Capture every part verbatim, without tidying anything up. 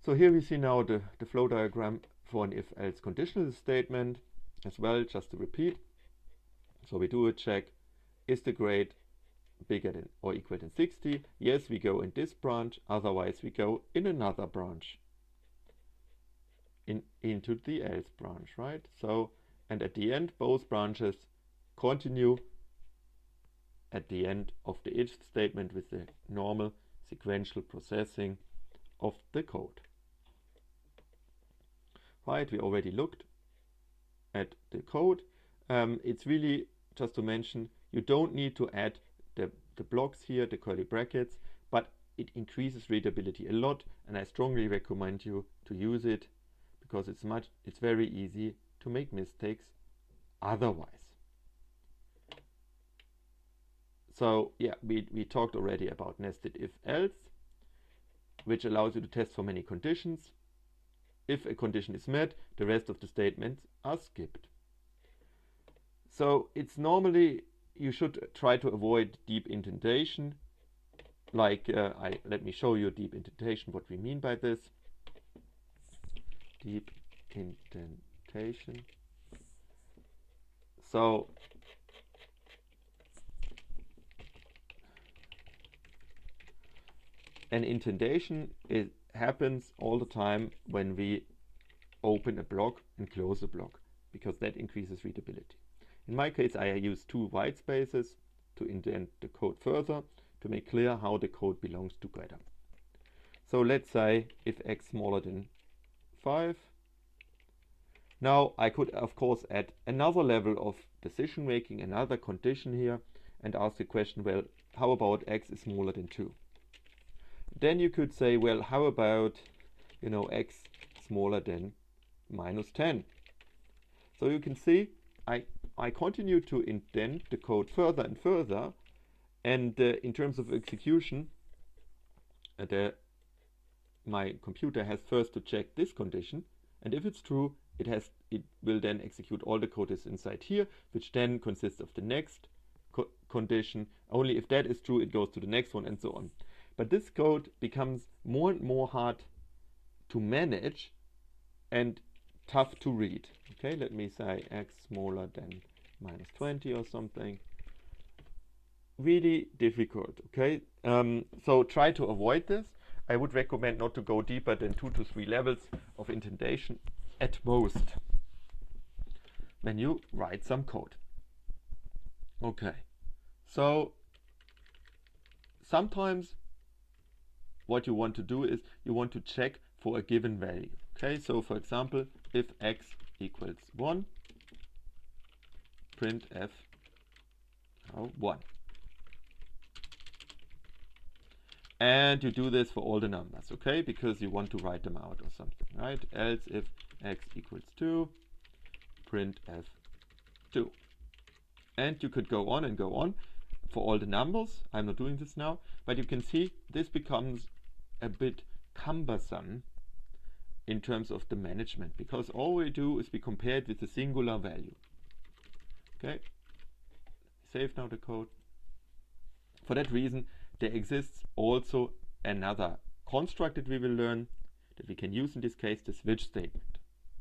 So here we see now the, the flow diagram for an if-else conditional statement as well, just to repeat. So we do a check, is the grade bigger than or equal than sixty? Yes, we go in this branch, otherwise we go in another branch, in into the else branch, right? So, and at the end, both branches continue at the end of the if statement with the normal sequential processing of the code. Right, we already looked at the code. Um, it's really, just to mention, you don't need to add the, the blocks here, the curly brackets, but it increases readability a lot, and I strongly recommend you to use it because it's much, it's very easy to make mistakes otherwise. So yeah, we, we talked already about nested if-else, which allows you to test for many conditions. If a condition is met, the rest of the statements are skipped. So it's normally, you should try to avoid deep indentation. Like, uh, I, let me show you deep indentation, what we mean by this. Deep indentation. So, an indentation it happens all the time when we open a block and close a block, because that increases readability. In my case, I use two white spaces to indent the code further to make clear how the code belongs together. So let's say if x smaller than five. Now I could of course add another level of decision making, another condition here, and ask the question, well, how about x is smaller than two? Then you could say, well, how about, you know, x smaller than minus ten? So you can see I, I continue to indent the code further and further, and uh, in terms of execution, uh, the, my computer has first to check this condition, and if it's true, it has it will then execute all the code that's inside here, which then consists of the next co condition. Only if that is true, it goes to the next one, and so on. But this code becomes more and more hard to manage and tough to read. Okay, let me say x smaller than minus twenty or something. Really difficult. Okay, um, so try to avoid this. I would recommend not to go deeper than two to three levels of indentation at most when you write some code. Okay, so sometimes what you want to do is you want to check for a given value. Okay, so for example, if x equals one, printf oh, one. And you do this for all the numbers, okay, because you want to write them out or something, right? Else if x equals two, printf two. And you could go on and go on for all the numbers. I'm not doing this now, but you can see this becomes a bit cumbersome in terms of the management, because all we do is we compare it with a singular value. Okay, save now the code. For that reason, there exists also another construct that we will learn that we can use in this case, the switch statement.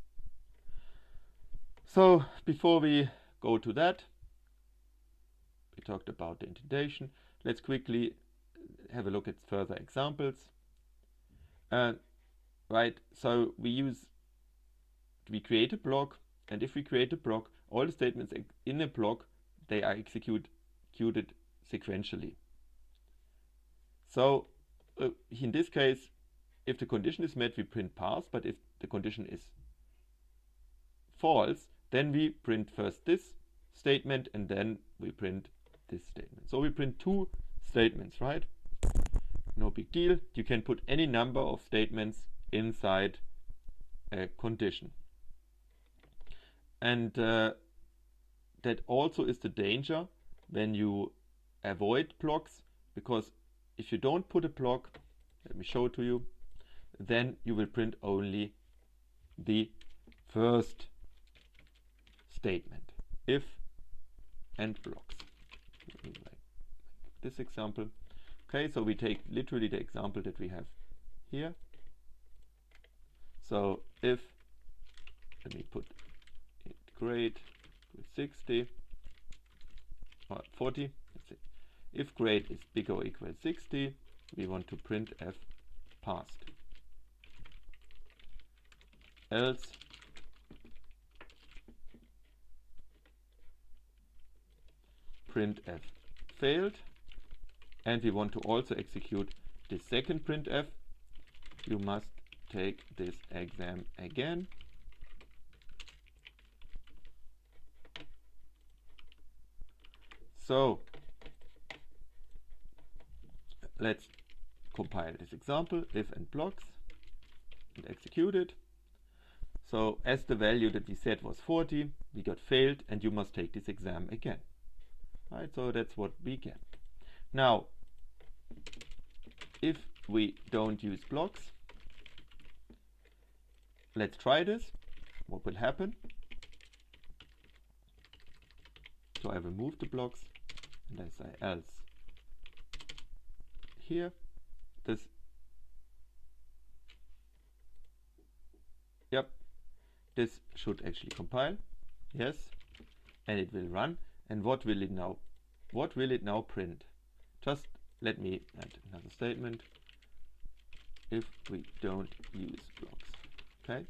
So before we go to that, we talked about the indentation. Let's quickly have a look at further examples. Uh, right, so we use, we create a block, and if we create a block, all the statements in a block, they are execute, executed sequentially. So uh, in this case, if the condition is met, we print pass, but if the condition is false, then we print first this statement and then we print this statement. So we print two statements, right? No big deal. You can put any number of statements inside a condition. And uh, that also is the danger when you avoid blocks, because if you don't put a block, let me show it to you, then you will print only the first statement, if and blocks. Like this example. Okay, so we take literally the example that we have here. So if, let me put it grade with sixty or forty, let's see. If grade is bigger or equal to sixty, we want to print f passed. Else printf failed, and we want to also execute the second printf. You must take this exam again. So let's compile this example, if and blocks, and execute it. So as the value that we set was forty, we got failed, and you must take this exam again. Right, so that's what we get. Now, if we don't use blocks, let's try this. What will happen? So I remove the blocks, and I say else here. This, yep, this should actually compile, yes, and it will run. And what will it now? What will it now print? Just let me add another statement. If we don't use blocks, okay.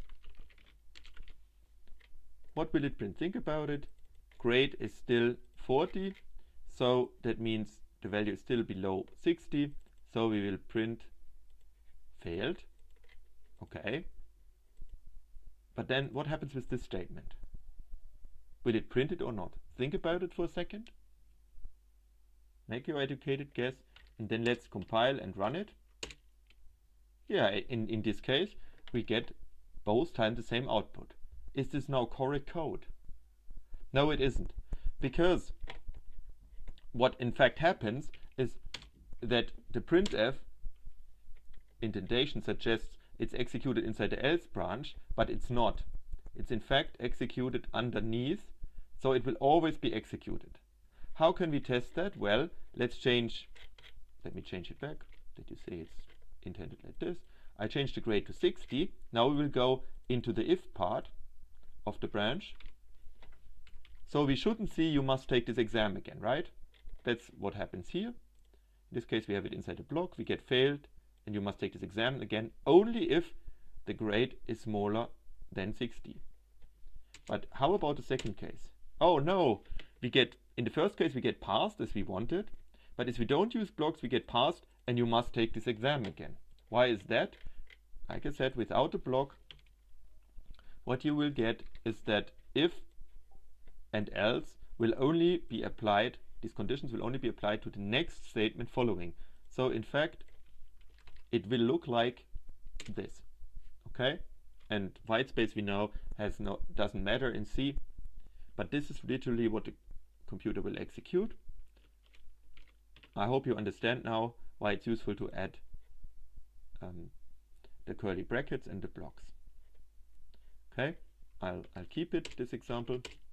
What will it print? Think about it. Grade is still forty, so that means the value is still below sixty. So we will print failed, okay. But then what happens with this statement? Will it print it or not? Think about it for a second. Make your educated guess, and then let's compile and run it. Yeah, in, in this case, we get both times the same output. Is this now correct code? No, it isn't. Because what in fact happens is that the printf indentation suggests it's executed inside the else branch, but it's not. It's in fact executed underneath, so it will always be executed. How can we test that? Well, let's change, let me change it back, that you say it's intended like this. I changed the grade to sixty. Now we will go into the if part of the branch. So we shouldn't see you must take this exam again, right? That's what happens here. In this case, we have it inside the block, we get failed, and you must take this exam again, only if the grade is smaller than sixty. But how about the second case? Oh no, we get, in the first case we get passed as we wanted, but if we don't use blocks we get passed and you must take this exam again. Why is that? Like I said, without a block, what you will get is that if and else will only be applied, these conditions will only be applied to the next statement following. So in fact, it will look like this, okay? And white space we know has no, doesn't matter in C, but this is literally what the computer will execute. I hope you understand now why it's useful to add um, the curly brackets and the blocks. Okay, I'll, I'll keep it, this example.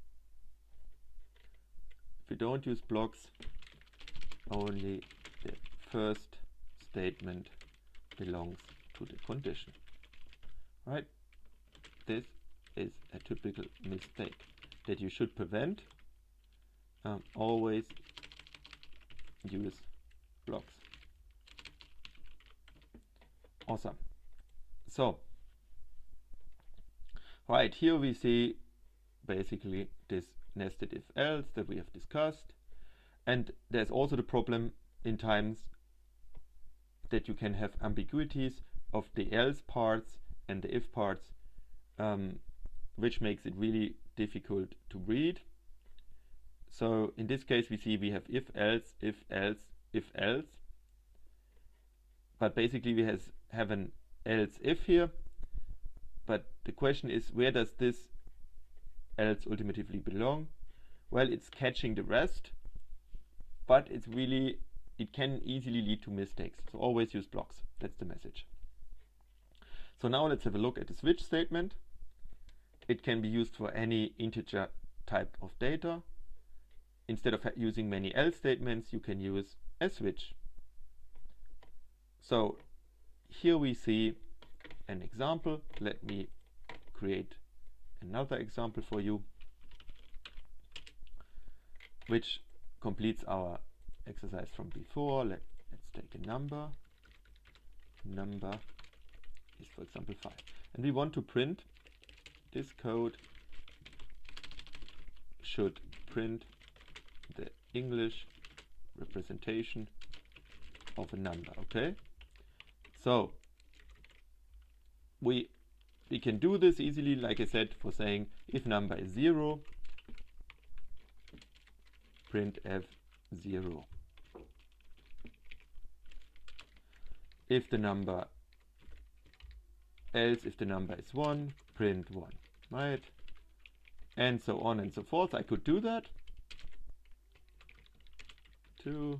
If we don't use blocks, only the first statement belongs to the condition. Right? This is a typical mistake that you should prevent. Um, always use blocks. Awesome. So, right here we see basically this nested if else that we have discussed, and there's also the problem in times that you can have ambiguities of the else parts and the if parts, um, which makes it really difficult to read. So in this case we see we have if else, if else, if else, but basically we has, have an else if here, but the question is, where does this else ultimately belong? Well, it's catching the rest, but it's really, it can easily lead to mistakes. So always use blocks. That's the message. So now let's have a look at the switch statement. It can be used for any integer type of data. Instead of using many else statements, you can use a switch. So here we see an example. Let me create another example for you, which completes our exercise from before. Let, let's take a number. Number is, for example, five. And we want to print this code should print the English representation of a number. Okay, so we we can do this easily, like I said, for saying if number is zero, printf zero. If the number else if the number is one, print one, right? And so on and so forth. I could do that. Two.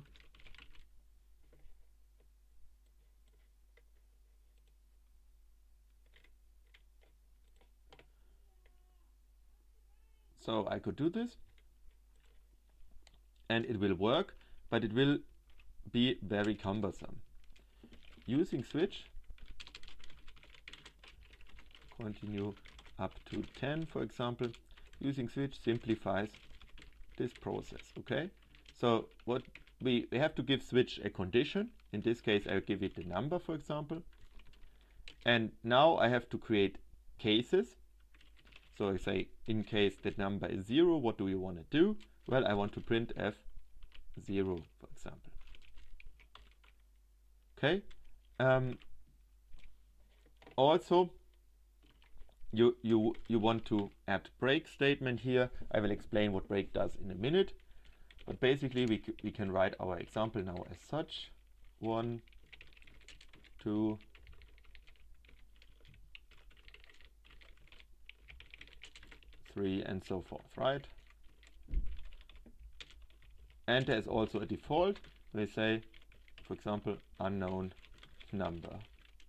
So I could do this, and it will work, but it will be very cumbersome. Using switch, continue up to ten, for example. Using switch simplifies this process. Okay, so what we, we have to give switch a condition. In this case, I'll give it the number, for example. And now I have to create cases. So I say, in case that number is zero, what do you want to do? Well, I want to print f zero, for example. Okay. Um, also, you you you want to add break statement here. I will explain what break does in a minute. But basically, we c we can write our example now as such: one, two, three, and so forth, right? And there's also a default. We say, for example, unknown number.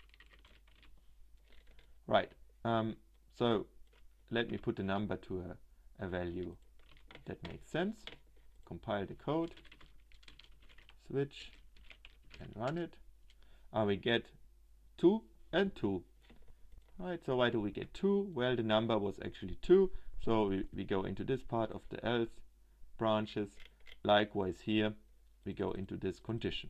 Right. Um, so let me put the number to a, a value that makes sense. Compile the code, switch, and run it. And we get two and two. Right. So why do we get two? Well, the number was actually two. So we, we go into this part of the else branches. Likewise here, we go into this condition.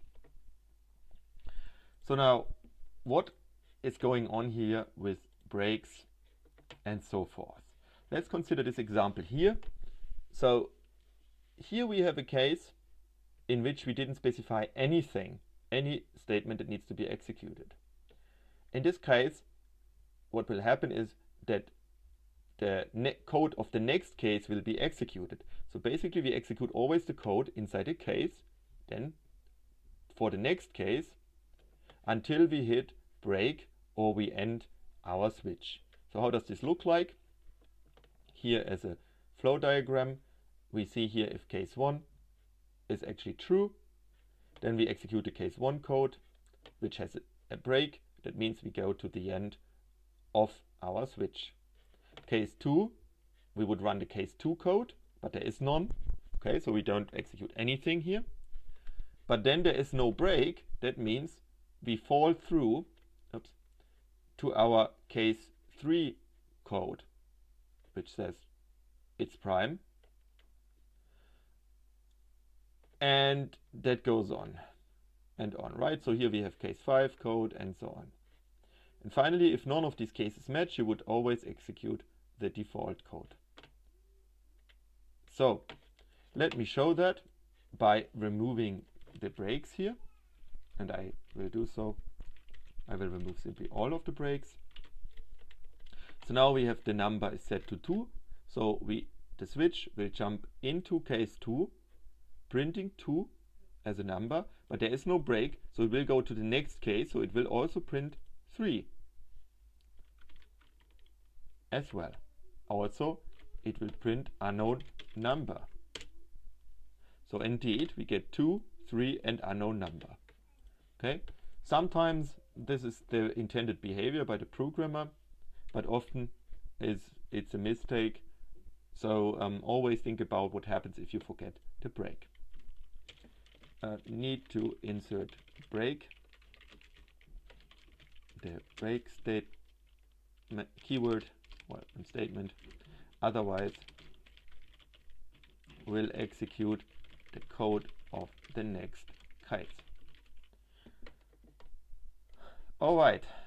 So now, what is going on here with breaks and so forth? Let's consider this example here. So here we have a case in which we didn't specify anything, any statement that needs to be executed. In this case, what will happen is that the code of the next case will be executed. So basically we execute always the code inside a case, then for the next case, until we hit break or we end our switch. So how does this look like? Here as a flow diagram, we see here if case one is actually true, then we execute the case one code, which has a, a break. That means we go to the end of our switch. Case two, we would run the case two code, but there is none. Okay, so we don't execute anything here. But then there is no break. That means we fall through oops, to our case three code, which says it's prime. And that goes on and on, right? So here we have case five code and so on. And finally, if none of these cases match, you would always execute the default code. So let me show that by removing the breaks here. And I will do so. I will remove simply all of the breaks. So now we have the number is set to two. So we the switch will jump into case two, printing two as a number, but there is no break, so it will go to the next case, so it will also print three as well. Also, it will print unknown number. So indeed, we get two, three, and unknown number. Okay. Sometimes this is the intended behavior by the programmer, but often is it's a mistake. So um, always think about what happens if you forget the break. Uh, need to insert break. The break state keyword or statement, otherwise will execute the code of the next case. Alright,